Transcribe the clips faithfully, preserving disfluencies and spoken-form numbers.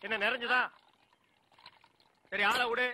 என்ன நிறைஞ்சதா? சரி, ஆளை விடு.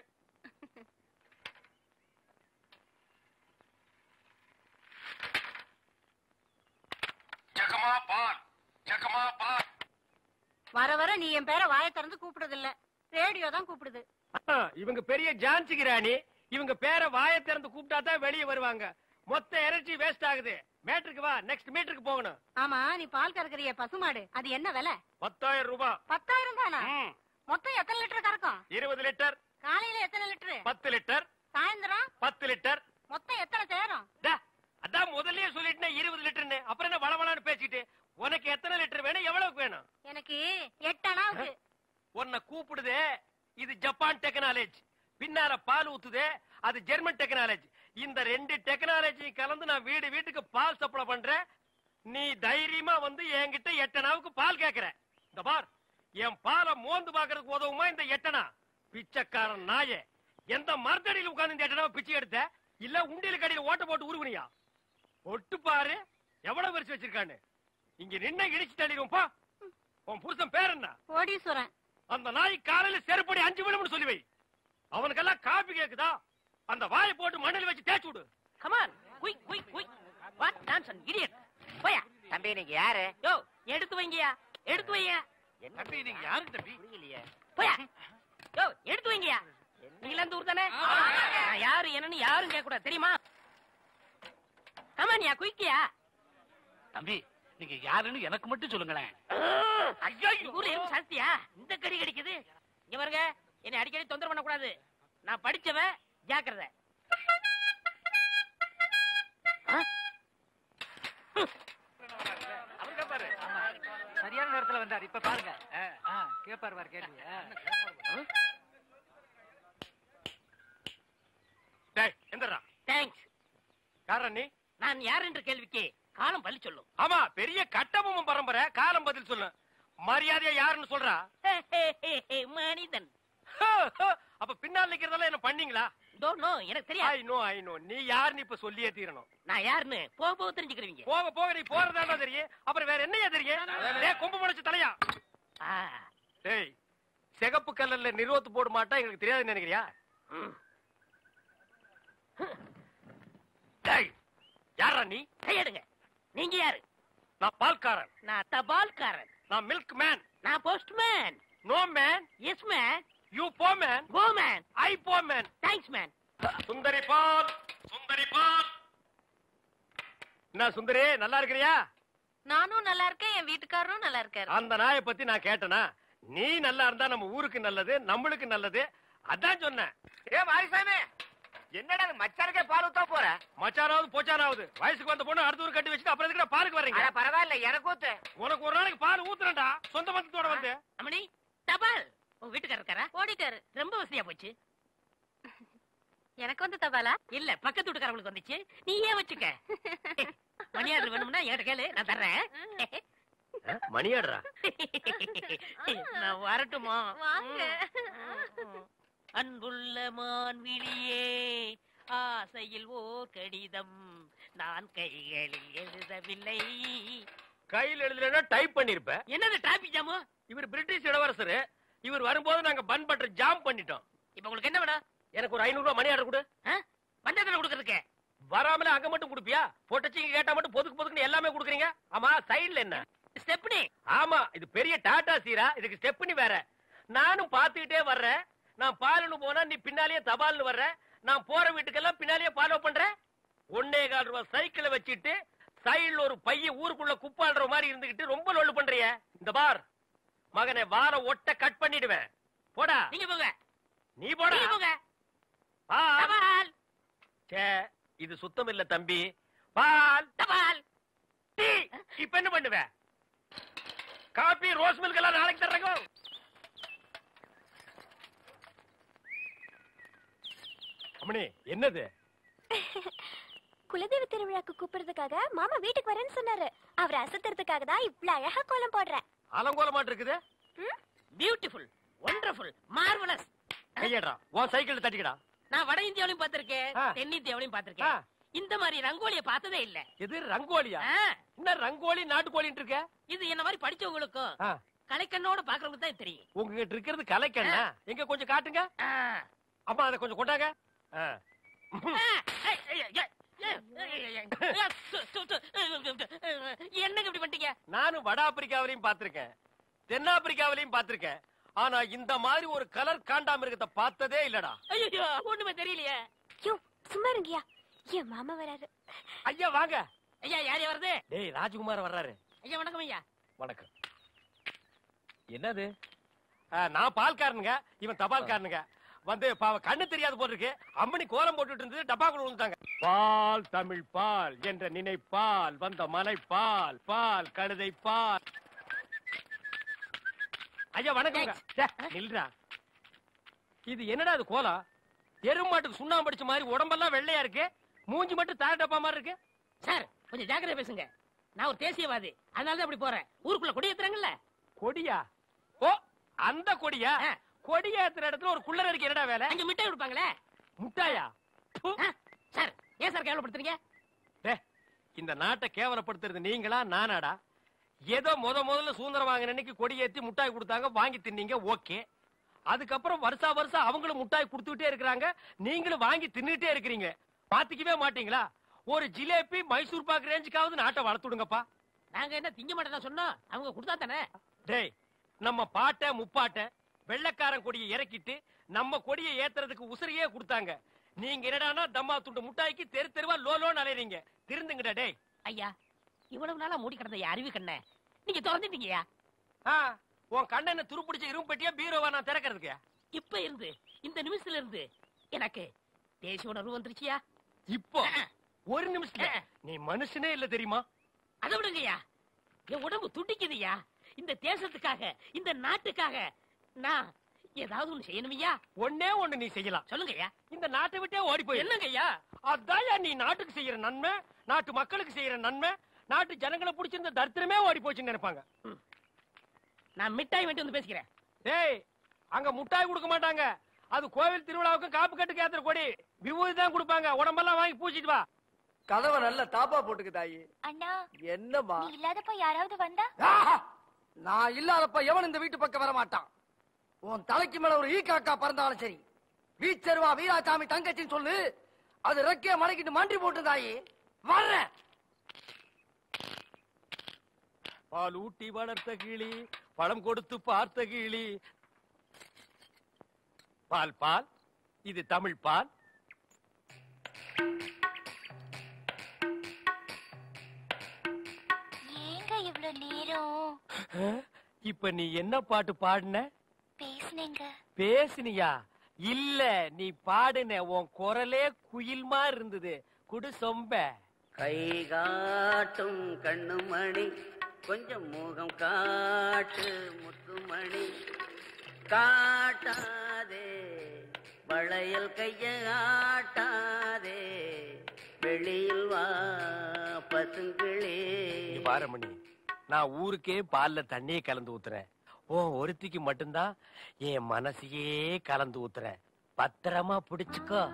வர வர நீ என் பேரை வாயை திறந்து கூப்பிடுறது இல்ல, ரேடியோ தான் கூப்பிடுது. இவங்க பெரிய ஜான்சி கிராணி, இவங்க பேரை வாயை திறந்து கூப்பிட்டா தான் வெளியே வருவாங்க. மொத்த எனர்ஜி வேஸ்ட் ஆகுது. மேட்ருக்கு வா, நெக்ஸ்ட் மீட்டருக்கு போகணும். ஆமா, நீ பால் கறக்குறிய பசுமாடு, அது என்ன விலை? பத்தாயிரம் ரூபாய். பத்தாயிரம் தானா? மொத்தம் எத்தனை லிட்டர் கறக்கும்? இருபது லிட்டர். காலையில எத்தனை லிட்டர்? பத்து லிட்டர். சாயந்தரம் பத்து லிட்டர். மொத்தம் எத்தனை தேரும்? அதான் முதல்லயே சொல்லிட்டேன் இருபது லிட்டர்னு. அப்புறம் என்ன வளவளான்னு பேசிட்டு? உனக்கு எத்தனை லிட்டர் வேணும், எவ்வளவுக்கு வேணும்? எனக்கு எட்டனாவுக்கு. உன்னை கூப்பிடுதே, இது ஜப்பான் டெக்னாலஜி. பின்னால பால் ஊத்துதே, அது ஜெர்மன் டெக்னாலஜி. இந்த ரெண்டு டெக்னாலஜி கலந்து நான் வீடு வீட்டுக்கு பால் சப்ளை பண்றேன். நீ தைரியமா வந்து என்கிட்ட எட்டனாவுக்கு பால் கேக்குற. இந்த பார், என் பாலை மோந்து பாக்குறதுக்கு உதவுமா இந்த எட்டனா? பிச்சைக்காரன் நாயே, எந்த மரத்தடியில் உட்கார்ந்து இந்த எட்டனாவை பிச்சை எடுத்த? இல்ல உண்டியல் கடையில் ஓட்ட போட்டு உருவனியா? ஒட்டு பாரு எவ்வளவு பெருசு வச்சிருக்கான்னு. இங்க நின்ன இடிச்சு தள்ளிடுவோம். பா, உன் புருஷன் பேர் என்ன? கோடீஸ்வரன். அந்த நாய் காலையில செருப்படி அஞ்சு விழும்னு சொல்லி வை. அவனுக்கெல்லாம் காப்பி கேக்குதா? அந்த வாயை போட்டு மண்ணில் வச்சு தேய்ச்சு விடு. Come on, quick quick quick. What nonsense idiot. போயா. தம்பி நீங்க யாரு? யோ, எடுத்து வைங்கயா, எடுத்து வையா. தம்பி நீங்க யாரு தம்பி? புரியலையே. போயா. யோ, எடுத்து வைங்கயா. நீங்க இந்த ஊர் தானே? நான் யாரு என்னன்னு யாரும் கேட்க கூடாது, தெரியுமா? கமான்யா, குயிக்கியா. தம்பி நீங்க யாருன்னு எனக்கு மட்டும் சொல்லுங்களேன். ஐயோ, ஊர்ல எறும்பு சாஸ்தியா இந்த கடி கடிக்குது. இங்க பாருங்க, என்னை அடிக்கடி தொந்தரவு பண்ண கூடாது. நான் படிச்சவன், ஜாக்கிரதை. சரியான நேரத்துல வந்தார். இப்ப பாருங்க, கேப்பாரு வார் கேள்வி. டேய் எந்திரா. தேங்க்ஸ். காரணம் நீ? நான் யார் என்ற கேள்விக்கு காலம் பள்ளி சொல்லும். ஆமா, பெரிய கட்டபொம்மன் பரம்பரை, காலம் பதில் சொல்லு. மரியாதையா யாருன்னு சொல்றா? மனிதன். அப்ப பின்னால் நிக்கிறதெல்லாம் என்ன பண்ணீங்களா? டோன்ட் நோ, எனக்கு தெரியாது. I know I know. நீ யாருன்னு இப்ப சொல்லியே தீரணும். நான் யாருன்னு போக போக தெரிஞ்சுக்கிறீங்க. போக போக நீ போறதாண்டா தெரியும். அப்புறம் வேற என்னையா தெரியும்? டேய் கொம்பு முளைச்ச தலையா. டேய், சிகப்பு கல்லல்ல நிறுவத்து போட மாட்டா எங்களுக்கு தெரியாதுன்னு நினைக்கிறியா? டேய் யாரா நீ? கையெடுங்க. நீங்க யாரு? நான் பால்காரன். நான் தபால்காரன். நான் மில்க் மேன். நான் postman. No man. Yes man. You போ மேன். Go man. ஐ போ மேன். Thanks man. சுந்தரி பால், சுந்தரி பால். என்ன சுந்தரி, நல்லா இருக்கிறியா? நானும் நல்லா இருக்கேன், என் வீட்டுக்காரரும் நல்லா இருக்காரு. அந்த நாயை பத்தி நான் கேட்டனா? நீ நல்லா இருந்தா நம்ம ஊருக்கு நல்லது, நம்மளுக்கு நல்லது. அதான் சொன்னேன். ஏ மாரிசாமி, என்னடா மச்சானுக்கே பால் ஊத்த போற? மச்சானாவது போச்சானாவது வயசுக்கு வந்த பொண்ணு அடுத்த ஊர் கட்டி வச்சுட்டு அப்புறம் எதுக்கு பாலுக்கு வர்றீங்க? பரவாயில்ல, எனக்கு ஊத்து. உனக்கு ஒரு நாளைக்கு பால் ஊத்துறேன்டா, சொந்த பந்தத்தோட வந்து. அம்மணி, தபால். உங்க வீட்டுக்காரர் இருக்காரா? ஓடிட்டாரு. ரொம்ப வசதியா போச்சு. எனக்கு வந்து தபாலா? இல்ல, பக்கத்து வீட்டுக்காரங்களுக்கு வந்துச்சு. நீ ஏன் வச்சுக்க. மணியாடு வேணும்னா என்கிட்ட கேளு, நான் தர்றேன். மணியாடுறா? நான் வரட்டுமா? வாங்க. அன்புள்ள மான்விழியே, ஆசையில் ஓர் கடிதம் நான் கைகளில் எழுதவில்லை. கையில் எழுதலன்னா டைப் பண்ணிருப்ப. என்னது டிராபிக் ஜாமு? இவர் பிரிட்டிஷ் இளவரசர். இவர் வரும்போது நாங்க பன் பட்டர் ஜாம் பண்ணிட்டோம். இப்ப உங்களுக்கு என்ன வேணும்? எனக்கு ஒரு ஐநூறு ரூபாய் மணி ஆர்டர் கொடு. பஞ்சத்துல கொடுக்கறதுக்கு வராமல அங்க மட்டும் கொடுப்பியா? போட்டச்சிங்க கேட்டா மட்டும் பொதுக்கு பொதுக்குன்னு எல்லாமே கொடுக்குறீங்க. ஆமா, சைடுல என்ன? ஸ்டெப்னி. ஆமா, இது பெரிய டாடா சீரா, இதுக்கு ஸ்டெப்னி வேற. நானும் பாத்துக்கிட்டே வர்றேன். நான் பாலுன்னு போனா நீ பின்னாலேயே தபால்னு வர்ற. நான் போற வீட்டுக்கெல்லாம் பின்னாலேயே ஃபாலோ பண்ற. ஒன்னே கால் ரூபாய் சைக்கிளை வச்சுட்டு சைடுல ஒரு பைய ஊருக்குள்ள குப்பாடுற மாதிரி இருந்துகிட்டு ரொம்ப லொல்லு பண்றிய. இந்த பார் மகனை, வார ஒட்ட கட் பண்ணிடுவேன். போடா. நீங்க போங்க. நீ போடா. நீங்க போங்க. பால். சே, இது சுத்தம் இல்ல தம்பி. பால். தபால். டீ. இப்ப என்ன பண்ணுவ? காபி, ரோஸ் மில்க் எல்லாம் நாளைக்கு தர்றேங்க. அம்மணி, என்னது? குலதெய்வ திருவிழாக்கு கூப்பிடுறதுக்காக மாமா வீட்டுக்கு வரேன்னு சொன்னாரு. அவர் அசத்துறதுக்காக தான் இவ்வளவு அழகா கோலம் போடுறேன். அலங்கோலமாட்டு இருக்குது. Beautiful, wonderful, marvellous. கையடா, உன் சைக்கிள் தட்டிக்கடா. நான் வட இந்தியாவிலும் பாத்திருக்கேன், தென்னிந்தியாவிலும் பாத்திருக்கேன். இந்த மாதிரி ரங்கோலிய பார்த்ததே இல்ல. எது ரங்கோலியா? என்ன ரங்கோலி நாட்டுக்கோழின்னு இருக்க? இது என்ன மாதிரி படிச்சவங்களுக்கும் கலைக்கண்ணோட பாக்குறவங்க தான் தெரியும். உங்ககிட்ட இருக்கிறது கலைக்கண்ணா? எங்க கொஞ்சம் காட்டுங்க. அம்மா அதை கொஞ்சம் கொண்டாங்க. என்னங்க இப்படி பண்ணிட்டீங்க? நானும் வட ஆப்பிரிக்காவிலையும் பாத்திருக்கேன், தென்னாப்பிரிக்காவிலையும் பாத்திருக்கேன். ஆனா இந்த மாதிரி ஒரு கலர் காண்டாமிருகத்தை பார்த்ததே இல்லடா. ஐயோ ஒண்ணுமே தெரியலையே. யோ சும்மா இருங்கயா, என் மாமா வராரு. ஐயா வாங்க. ஐயா யாரு வருது? டேய் ராஜ்குமார் வர்றாரு. ஐயா வணக்கம் ஐயா. வணக்கம். என்னது? நான் பால்காரனுங்க, இவன் தபால்காரனுங்க. வந்து கண்ணு தெரியாது போட்டிருக்கு, அம்மனி கோலம் போட்டுட்டு இருந்தது, டப்பாக்குள்ள விழுந்தாங்க. பால் தமிழ் பால் என்ற நினைப்பால் வந்த மலை பால், பால் கழுதை பால். ஐயா வணக்கம். நில்றா. இது என்னடா இது கோலம்? எருமாட்டுக்கு சுண்ணாம்பு அடிச்ச மாதிரி உடம்பெல்லாம் வெள்ளையா இருக்கு, மூஞ்சி மட்டும் தார டப்பா மாதிரி இருக்கு. சார் கொஞ்சம் ஜாக்கிரதை பேசுங்க. நான் ஒரு தேசியவாதி, அதனாலதான் அப்படி போறேன். ஊருக்குள்ள கொடி ஏத்துறாங்கல்ல. கொடியா? ஓ அந்த கொடியா? கொடி ஏத்துற இடத்துல ஒரு குள்ளர் இருக்கு, என்னடா வேலை? அங்க மிட்டாய் கொடுப்பாங்களே. முட்டாயா? சார் ஏன் சார் கேவலப்படுத்துறீங்க? இந்த நாட்டை கேவலப்படுத்துறது நீங்களா நானாடா? ஏதோ முத முதல்ல சுதந்திரம் வாங்கின அன்னைக்கு கொடி ஏத்தி முட்டாய் கொடுத்தாங்க, வாங்கி தின்னீங்க, ஓகே. அதுக்கப்புறம் வருஷா வருஷம் அவங்களும் முட்டாய் கொடுத்துட்டே இருக்கிறாங்க, நீங்களும் வாங்கி தின்னுட்டே இருக்கிறீங்க. பாத்துக்கவே மாட்டீங்களா? ஒரு ஜிலேபி மைசூர் பாக்கு ரேஞ்சுக்காவது நாட்டை வளர்த்துடுங்கப்பா. நாங்க என்ன திங்க மாட்டேன் சொன்னோம், அவங்க கொடுத்தா தானே. டேய் நம்ம பாட்ட முப்பாட்ட வெள்ளக்காரன் கொடியை இறக்கிட்டு நம்ம கொடியை ஏத்துறதுக்கு உசிரியே கொடுத்தாங்க. நீங்க என்னடானா தம்மா துண்டு முட்டாய்க்கு தெரு தெருவா லோலோன்னு அலையறீங்க. திருந்துங்கடா. டேய் ஐயா இவ்வளவு நாளா மூடி கிடந்த அறிவு கண்ண நீங்க திறந்துட்டீங்கயா. உன் கண்ணனை துருப்பிடிச்ச இரும்பு பெட்டியா பீரோவா நான் திறக்கிறதுக்கு? இப்ப இருந்து இந்த நிமிஷத்துல இருந்து எனக்கு தேசிய உணர்வு வந்துருச்சியா. இப்போ ஒரு நிமிஷத்துல நீ மனுஷனே இல்ல தெரியுமா? அதை விடுங்கய்யா, என் உடம்பு துடிக்குதுயா. இந்த தேசத்துக்காக இந்த நாட்டுக்காக நான் ஏதாவது ஒண்ணு செய்யணுமையா. ஒன்னே ஒண்ணு நீ செய்யலாம். சொல்லுங்கய்யா. இந்த நாட்டை விட்டே ஓடி போய். என்னங்கய்யா? அதான் நீ நாட்டுக்கு செய்யற நன்மை, நாட்டு மக்களுக்கு செய்யற நன்மை. நாட்டு ஜனங்களை பிடிச்சிருந்த தரித்திரமே ஓடி போச்சுன்னு நினைப்பாங்க. நான் மிட்டாய் வேண்டி வந்து பேசிக்கிறேன். டேய் அங்க முட்டாய் கொடுக்க மாட்டாங்க, அது கோவில் திருவிழாவுக்கும் காப்பு கட்டுக்கு ஏத்துற கொடி. விபூதி தான் கொடுப்பாங்க. உடம்பெல்லாம் வாங்கி பூச்சிட்டு வா. கதவை நல்ல தாப்பா போட்டுக்கு தாயி. அண்ணா என்னமா நீ இல்லாதப்ப யாராவது வந்தா? நான் இல்லாதப்ப எவன் இந்த வீட்டு பக்கம் வர மாட்டான். உன் தலைக்கு மேல ஒரு ஈ காக்கா பறந்தாலும் சரி, வீச்சருவா வீராசாமி தங்கச்சின்னு சொல்லு, அது ரெக்கைய மலைக்கிட்டு மண்டி போட்டு தாயி வர்ற. பால் ஊட்டி வளர்த்த கிளி, பழம் கொடுத்து பார்த்த கிளி. பால் பால், இது தமிழ் பால். ஏங்க இவ்வளவு நேரம்? இப்ப நீ என்ன பாட்டு பாடுன? பேசுனீங்க. பேசுனியா? இல்ல நீ பாடுன. உன் குரலே குயில் மாதிரி இருந்தது. குடு சொம்ப. கை காட்டும் கண்ணுமணி, கொஞ்சம் முகம் காட்டு முத்துமணி, காட்டாதே வளையல் கைய ஆட்டாதே, வெளியில் வா பசுங்களே. பாரமணி, நான் ஊருக்கே பால்ல தண்ணியே கலந்து ஊத்துறேன். ஓ ஒருத்திக்கு மட்டும்தான் என் மனசையே கலந்து ஊத்துறேன். பத்திரமா பிடிச்சுக்கோ.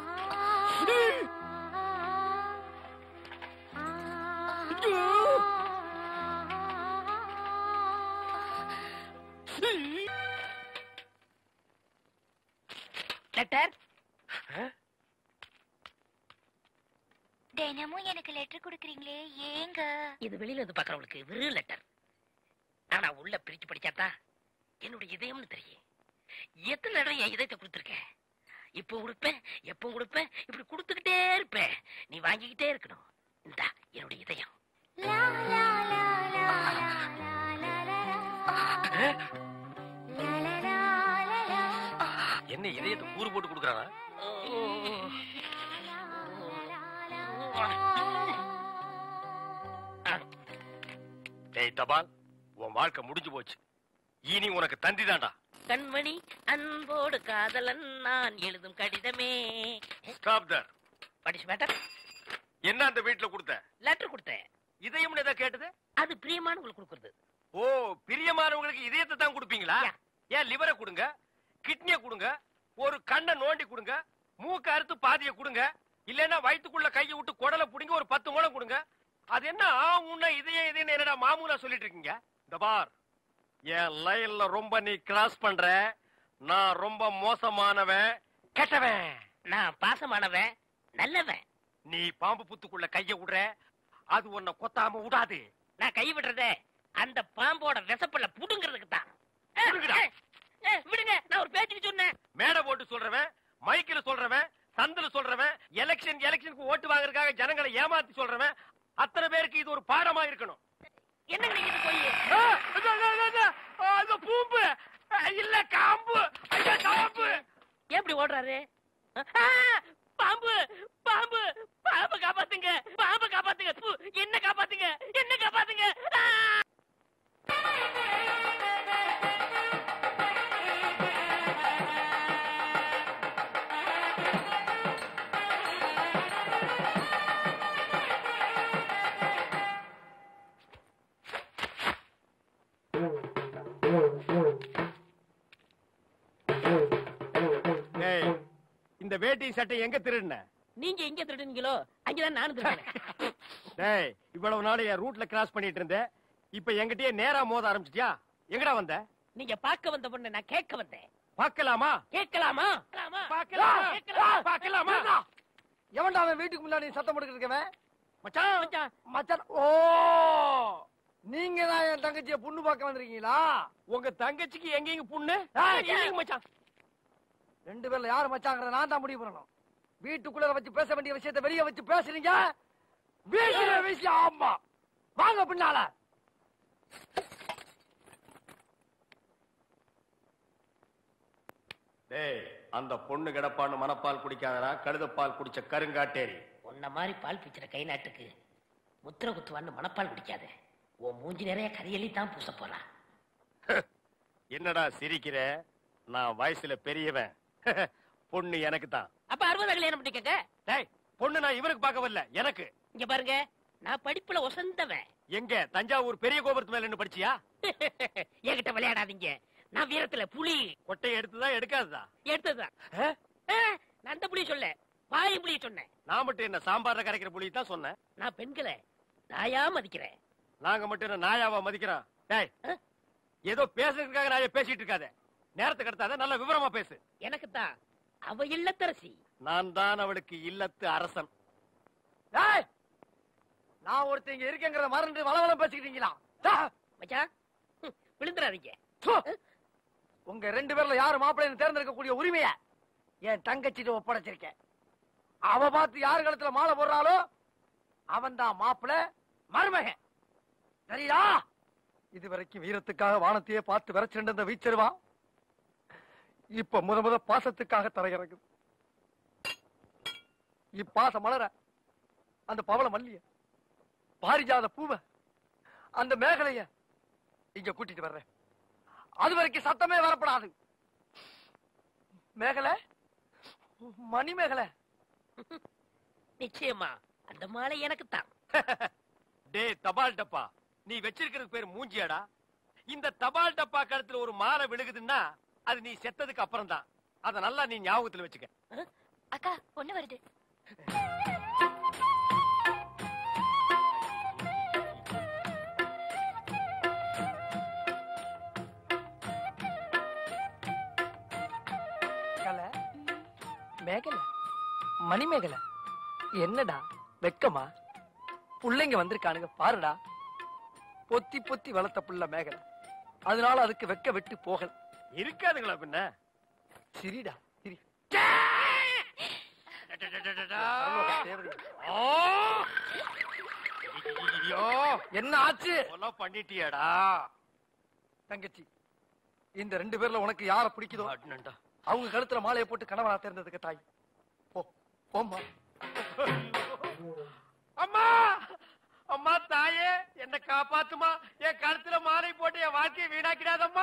லெட்டர். தினமும் எனக்கு லெட்டர் கொடுக்கறீங்களே, ஏங்க? இது வெளியில இருந்து பாக்குறவங்களுக்கு வெறும் லெட்டர். ஆனா உள்ள பிரிச்சு படிச்சாத்தா என்னுடைய இதயம்னு தெரியும். எத்தனை இடம் என் இதயத்தை கொடுத்துருக்கேன். இப்போ கொடுப்பேன், எப்போ கொடுப்பேன், இப்படி கொடுத்துக்கிட்டே இருப்பேன். நீ வாங்கிக்கிட்டே இருக்கணும். இந்தா என்னுடைய இதயம். என்ன இதயத்தை கூறு போட்டு கொடுக்கறானா? டேய் தபால், உன் வாழ்க்கை முடிஞ்சு போச்சு. இனி உனக்கு தந்தி தான்டா. கண்மணி அன்போடு காதலன் நான் எழுதும் கடிதமே. Stop there. படிச்சு மேட்டர். என்ன அந்த வீட்டுல கொடுத்த? லெட்டர் கொடுத்தேன். இதயம்னு ஏதோ கேட்டது? அது பிரியமானவங்களுக்கு கொடுக்கறது. ஓ பிரியமானவங்களுக்கு இதயத்தை தான் கொடுப்பீங்களா? ஏன் லிவரை கொடுங்க, கிட்னிய கொடுங்க, ஒரு கண்ணை நோண்டி கொடுங்க, மூக்க அறுத்து பாதிய கொடுங்க, இல்லன்னா வயிற்றுக்குள்ள கையை விட்டு குடலை புடிங்க ஒரு பத்து மூலம் கொடுங்க. அது என்ன ஆ முன்ன இதயம் இதயம் என்னடா மாமூலா சொல்லிட்டு இருக்கீங்க? இந்த பார், என் லைன்ல ரொம்ப நீ கிராஸ் பண்ற. நான் ரொம்ப மோசமானவன், கெட்டவன். நான் பாசமானவன், நல்லவன். நீ பாம்பு புத்துக்குள்ள கைய விடுற, அது உன்னை கொத்தாம விடாது. நான் கை விடுறத அந்த பாம்போட விசப்பல்ல புடுங்கிறதுக்கு தான். விடுங்க, நான் ஒரு பேச்சுக்கு சொன்னேன். மேடை போட்டு சொல்றவன், மைக்கில சொல்றவன், சந்தில சொல்றவன், எலெக்ஷன் எலெக்ஷனுக்கு ஓட்டு வாங்குறதுக்காக ஜனங்களை ஏமாத்தி சொல்றவன், அத்தனை பேருக்கு இது ஒரு பாடமா இருக்கணும். என்ன நீங்க போய் அது பூம்பு இல்ல காம்பு. ஐயா காம்பு. எப்படி ஓடுறாரு? பாம்பு பாம்பு பாம்பு காப்பாத்துங்க, பாம்பு காப்பாத்துங்க, என்ன காப்பாத்துங்க, என்ன காப்பாத்துங்க. இந்த வேட்டி சட்டை எங்க திருடுன? நீங்க எங்க திருடுனீங்களோ அங்கதான் நானும் திருடுனேன். டேய், இவ்வளவு நாள் என் ரூட்ல கிராஸ் பண்ணிட்டு இருந்தேன், இப்ப என்கிட்டயே நேரா மோத ஆரம்பிச்சிட்டியா? எங்கடா வந்த? நீங்க பார்க்க வந்த பொண்ணு நான் கேட்க வந்தேன். பார்க்கலாமா? கேட்கலாமா? பார்க்கலாமா? பார்க்கலாமா? எவன்டா அவன் வீட்டுக்கு முன்னாடி சத்தம் போட்டுக்கிட்டு மச்சான் மச்சான், மச்சான்? ஓ, நீங்க தான் என் தங்கச்சிய பொண்ணு பார்க்க வந்திருக்கீங்களா? உங்க தங்கச்சிக்கு எங்கேங்க புண்ணு? இல்லைங்க மச்சான். ரெண்டு பேர்ல யாரு மச்சாங்கிறத நான் தான் முடிவு பண்ணணும். வீட்டுக்குள்ள வச்சு பேச வேண்டிய விஷயத்தை வெளியே வச்சு பேசுறீங்க. வீட்டுல விஷயம். ஆமா, வாங்க பின்னால. டேய், அந்த பொண்ணு கிடப்பான்னு மனப்பால் குடிக்காதடா, கழுதப்பால் குடிச்ச கருங்காட்டேரி. உன்ன மாதிரி பால் பிச்சுற கை நாட்டுக்கு முத்திர குத்துவான்னு மனப்பால் குடிக்காத. உன் மூஞ்சி நிறைய கரியலி தான் பூச போறான். என்னடா சிரிக்கிற? நான் வயசுல பெரியவன். பொண்ணு எனக்கு தான். அப்ப அறுபது கல்யாணம் பண்ணிக்கங்க. டேய், பொண்ணு நான் இவனுக்கு பார்க்க வரல, எனக்கு. இங்க பாருங்க, நான் படிப்புல ஒசந்தவன். எங்க தஞ்சாவூர் பெரிய கோபுரத்து மேல என்ன படிச்சியா? என்கிட்ட விளையாடாதீங்க. நான் வீரத்துல புலி. கொட்டையை எடுத்துதான் எடுக்காதுதா? எடுத்ததுதான். நான் அந்த புலி சொல்ல, வாய் புலி சொன்னேன். நான் மட்டும் என்ன சாம்பார்ல கரைக்கிற புலி தான் சொன்னேன். நான் பெண்களை நாயா மதிக்கிறேன். நாங்க மட்டும் என்ன நாயாவா மதிக்கிறோம்? டேய், ஏதோ பேசுறதுக்காக நாய பேசிட்டு இருக்காத. நேரத்தை கடத்தாத, நல்ல விவரமா பேசு. எனக்கு தான் அவ இல்லத்தரசி. நான் தான் அவளுக்கு இல்லத்து அரசன். டேய், நான் ஒருத்தங்க இருக்கேங்கிறத மறந்து வளவளம் பேசிக்கிட்டீங்களா? மச்சான், விழுந்துறாதீங்க. உங்க ரெண்டு பேர்ல யாரு மாப்பிள்ளைன்னு தேர்ந்தெடுக்கக்கூடிய உரிமைய என் தங்கச்சிட்டு ஒப்படைச்சிருக்கேன். அவ பார்த்து யாரு கழுத்துல மாலை போடுறாளோ அவன் தான் மாப்பிள்ள, மருமகன். சரியா? இதுவரைக்கும் வீரத்துக்காக வானத்தையே பார்த்து விரைச்சிட்டு இருந்த வீச்சருவா இப்ப முத முத பாசத்துக்காக தரையிறங்குது. இப்பாச மலர அந்த பவள மல்லிய, பாரிஜாத பூவ, அந்த மேகலைய இங்க கூட்டிட்டு வர்றேன். அது வரைக்கும் சத்தமே வரப்படாது. மேகலை, மணி மேகலை. நிச்சயமா அந்த மாலை எனக்கு தான். டே தபால் டப்பா, நீ வச்சிருக்கிறது பேர் மூஞ்சியாடா? இந்த தபால் டப்பா கழுத்துல ஒரு மாலை விழுகுதுன்னா அது நீ செத்ததுக்கு அப்புறம் தான். அத நல்லா நீ ஞாபகத்துல வச்சுக்க. அக்கா, பொண்ணு வருது. மேகலை, மணி மேகலை, என்னடா வெக்கமா? புள்ளைங்க வந்திருக்கானுங்க பாருடா. பொத்தி பொத்தி வளர்த்த புள்ள மேகலை, அதனால அதுக்கு வெக்க விட்டு போகல. இருக்காதுங்களா பின்ன? சிரிடா சிரி. என்ன ஆச்சு? பண்ணிட்டியாடா தங்கச்சி? இந்த ரெண்டு பேர்ல உனக்கு யார பிடிக்குதோ அவங்க கழுத்துல மாலையை போட்டு கணவனா தேர்ந்ததுக்கு தாய். போ போம்மா. அம்மா, அம்மா தாயே, என்ன காப்பாத்துமா. என் கழுத்துல மாலை போட்டு என் வாழ்க்கையை வீணாக்கிடாதம்மா.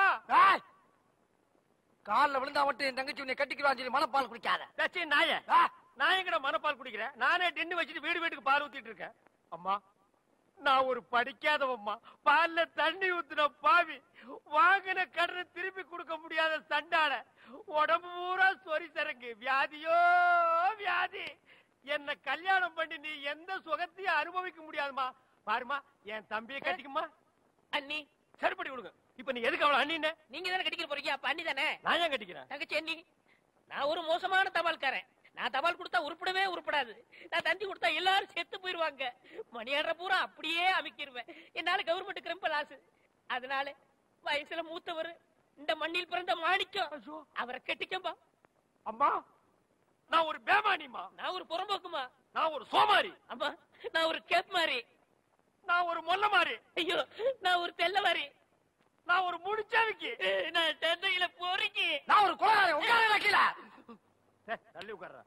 காலில் விழுந்தா மட்டும் என் தங்கச்சி உன்னை கட்டிக்கிறான்னு சொல்லி மனப்பால் குடிக்காத. நாய நான் எங்கட மனப்பால் குடிக்கிறேன்? நானே டின்னு வச்சுட்டு வீடு வீட்டுக்கு பால் ஊத்திட்டு இருக்கேன். அம்மா, நான் ஒரு படிக்காதவம்மா. பால்ல தண்ணி ஊத்துன பாவி, வாங்கின கடனை திருப்பி கொடுக்க முடியாத சண்டால, உடம்பு பூரா சொறி சரங்கு, வியாதியோ வியாதி. என்ன கல்யாணம் பண்ணி நீ எந்த சுகத்தையும் அனுபவிக்க முடியாதுமா. பாருமா, என் தம்பியை கட்டிக்குமா. அண்ணி சரிப்படி கொடுங்க. இப்ப நீ எதுக்கு அவளை அண்ணின்னு? நீங்க தானே கட்டிக்கிற போறீங்க, அப்ப அண்ணி தானே. நான் ஏன் கட்டிக்கிறேன்? தங்கச்சி அண்ணி. நான் ஒரு மோசமான தபால்காரன். நான் தபால் கொடுத்தா உருப்படவே உருப்படாது. நான் தந்தி கொடுத்தா எல்லாரும் செத்து போயிருவாங்க. மணியாடுற பூரா அப்படியே அமைக்கிருவேன். என்னால கவர்மெண்ட்டுக்கு ரொம்ப லாஸ். அதனால வயசுல மூத்தவர், இந்த மண்ணில் பிறந்த மாணிக்கம், அவரை கட்டிக்கப்பா. அம்மா, நான் ஒரு பேமானிமா. நான் ஒரு புறம்போக்குமா. நான் ஒரு சோமாரி. அம்மா, நான் ஒரு கேப் மாறி. நான் ஒரு மொல்ல மாறி. ஐயோ, நான் ஒரு தெல்ல மாறி. நான் ஒரு முடிச்சாவிக்கு. நான் தந்தையில போறீங்க. நான் ஒரு கொலகாரி. உட்கார வைக்கல. தள்ளி உட்கார்ற.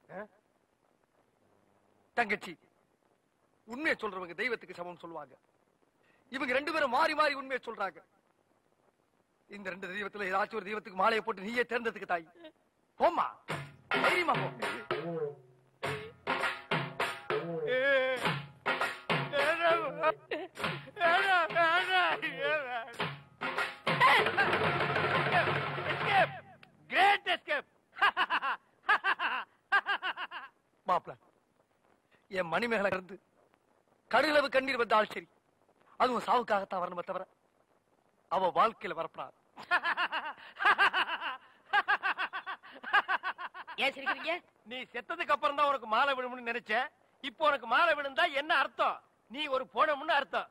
தங்கச்சி, உண்மையை சொல்றவங்க தெய்வத்துக்கு சமம் சொல்லுவாங்க. இவங்க ரெண்டு பேரும் மாறி மாறி உண்மையை சொல்றாங்க. இந்த ரெண்டு தெய்வத்துல ஏதாச்சும் ஒரு தெய்வத்துக்கு மாலையை போட்டு நீயே தேர்ந்ததுக்கு தாய். போமா, தைரியமா போ. Great escape. மாப்ள, என் மணிமேகலை இருந்து கடுகளவு கண்ணீர் வந்தால் சரி, அதுவும் சாவுக்காகத்தான் வரணுமே தவிர அவ வாழ்க்கையில வரப்படாது. ஏன் சிரிக்கிறீங்க? நீ செத்ததுக்கு அப்புறம் தான் உனக்கு மாலை விழும்னு நினைச்சேன். இப்போ உனக்கு மாலை விழுந்தா என்ன அர்த்தம்? நீ ஒரு போனம்னு அர்த்தம்.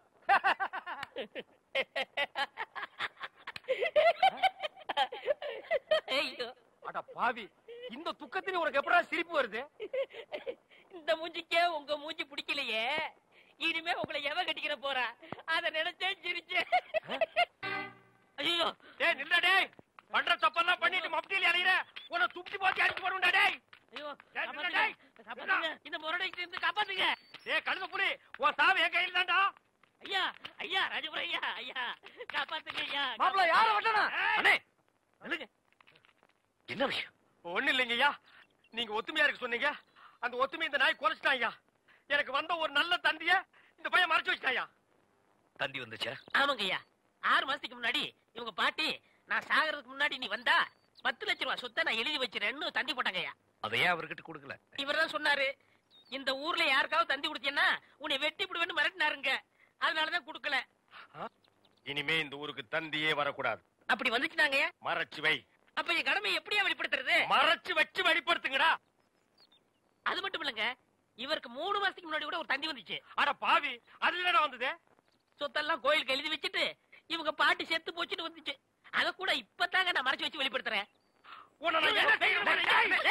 ஐயோ, அட பாவி, இந்த துக்கத்திலே உனக்கு எப்படா சிரிப்பு வருது? இந்த மூஞ்சிக்கே உங்க மூஞ்சி பிடிக்கலையே, இனிமே உங்களை எவ கட்டிக்கிற போறா அத நினைச்சே சிரிச்சேன். ஐயோ, டேய் நில்ல டேய். பண்ற தப்பெல்லாம் பண்ணிட்டு மப்டியில அலையற. உன்னை துப்பி போட்டு அடிச்சு போடுடா டேய். ஐயோ, டேய், காப்பாத்துங்க, டேய். காப்பாத்துங்க. இந்த முரடைக்கு இருந்து காப்பாத்துங்க. டேய் கழுத புலி, உன் சாவு என் கையில தான்டா. ஐயா, ஐயா, ராஜபுரம் ஐயா, ஐயா, காப்பாத்துங்க ஐயா. மாப்ள, யார வட்டனா? அண்ணே, நில்லுங்க. என்ன விஷயம்? ஒண்ணு இல்லைங்க ஐயா. நீங்க ஒத்துமையா இருக்க சொன்னீங்க. அந்த ஒத்துமை இந்த நாய் குறைச்சிட்டான் ஐயா. எனக்கு வந்த ஒரு நல்ல தந்திய இந்த பையன் மறைச்சு வச்சிட்டாயா. தந்தி வந்துச்சா? ஆமாங்க ஐயா. ஆறு மாசத்துக்கு முன்னாடி இவங்க பாட்டி, நான் சாகிறதுக்கு முன்னாடி நீ வந்தா பத்து லட்சம் ரூபாய் சொத்தை நான் எழுதி வச்சிருன்னு தந்தி போட்டாங்க ஐயா. அதையே அவர்கிட்ட கொடுக்கல. இவர் தான் சொன்னாரு, இந்த ஊர்ல யாருக்காவது தந்தி கொடுத்தீங்கன்னா உன்னை வெட்டி விடுவேன்னு மிரட்டினாருங்க. அதனாலதான் கொடுக்கல. இனிமே இந்த ஊருக்கு தந்தியே வரக்கூடாது. அப்படி வந்துச்சுனாங்க. மறைச்சு வை. அப்ப என் கடமை எப்படியா வெளிப்படுத்துறது? மறைச்சு வச்சு வெளிப்படுத்துங்கடா. அது மட்டும் இல்லங்க, இவருக்கு மூணு மாசத்துக்கு முன்னாடி கூட ஒரு தந்தி வந்துச்சு. அட பாவி, அது என்னடா வந்தது? சொத்தெல்லாம் கோயிலுக்கு எழுதி வச்சுட்டு இவங்க பாட்டி செத்து போச்சுட்டு வந்துச்சு. அத கூட இப்பதாங்க நான் மறைச்சு வச்சு வெளிப்படுத்துறேன். உன்னை நான் என்ன செய்யணும்?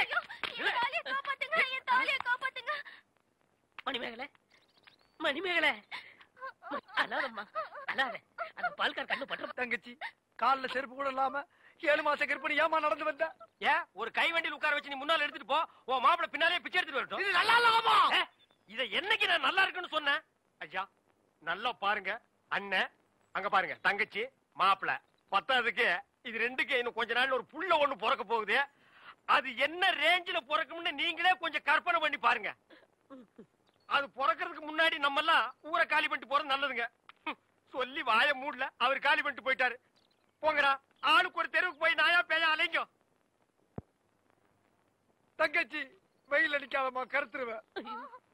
மணிமேகலை, மணிமேகலை, அழாதம்மா, அழாத. அந்த பால்கார் கண்ணு பற்ற. தங்கச்சி, கால்ல செருப்பு கூட இல்லாம ஏழு மாச கற்பனை ஏமா நடந்து வந்த? ஏன் ஒரு கை வண்டியில் உட்கார வச்சு நீ முன்னால எடுத்துட்டு போ. உன் மாப்பிள பின்னாலே பிச்சை எடுத்துட்டு வரட்டும். இது நல்லா இல்லமா? இத என்னைக்கு நான் நல்லா இருக்குன்னு சொன்னேன்? ஐயா, நல்லா பாருங்க. அண்ணன் அங்க பாருங்க, தங்கச்சி மாப்பிள. பத்தாவதுக்கு இது ரெண்டுக்கு இன்னும் கொஞ்ச நாள் ஒரு புள்ள ஒண்ணு பிறக்க போகுது. அது என்ன ரேஞ்சில பிறக்கும்னு நீங்களே கொஞ்சம் கற்பனை பண்ணி பாருங்க. அது பிறக்கிறதுக்கு முன்னாடி நம்ம எல்லாம் ஊரை காலி பண்ணிட்டு போறது நல்லதுங்க. சொல்லி வாய மூடல, அவர் காலி பண்ணிட்டு போயிட்டாரு. போங்கடா, ஆளுக்கு ஒரு தெருவுக்கு போய் நாயா பேயா அலைங்க. தங்கச்சி, வெயில் அடிக்காதமா, கருத்துருவேன்.